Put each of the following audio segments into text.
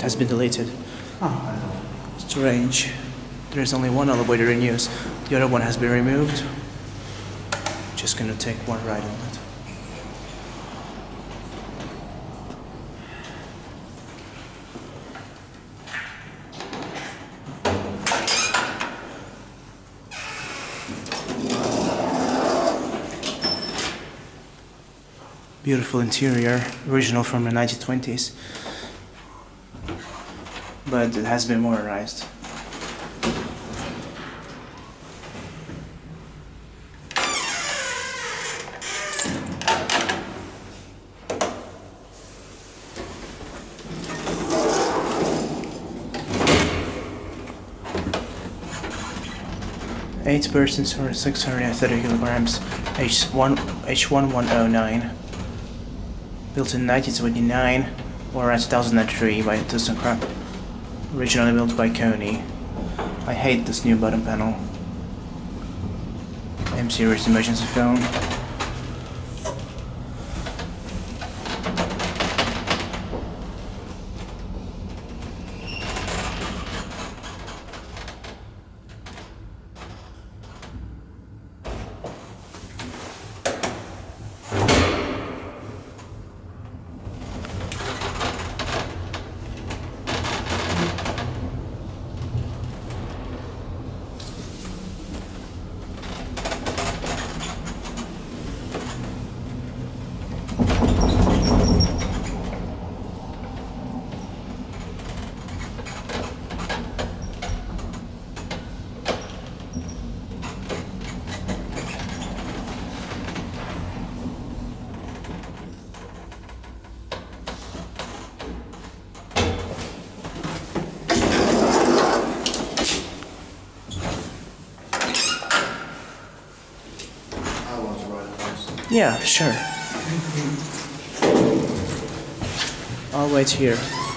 has been deleted. Strange. There is only one elevator in use. The other one has been removed. Just gonna take one ride on it. Beautiful interior, original from the 1920s, but it has been modernized. Eight persons or 630 kilograms, H1109. Built in 1929 or 2003 by ThyssenKrupp. Originally built by Kone. I hate this new button panel. M-series emergency phone. Yeah, sure. I'll wait here.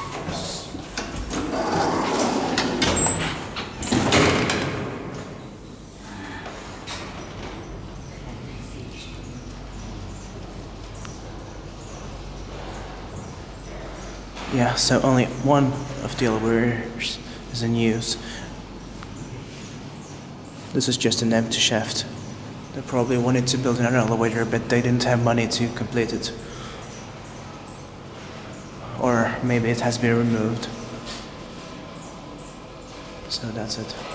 Yeah, so only one of the elevators is in use. This is just an empty shaft. They probably wanted to build another elevator, but they didn't have money to complete it. Or maybe it has been removed. So that's it.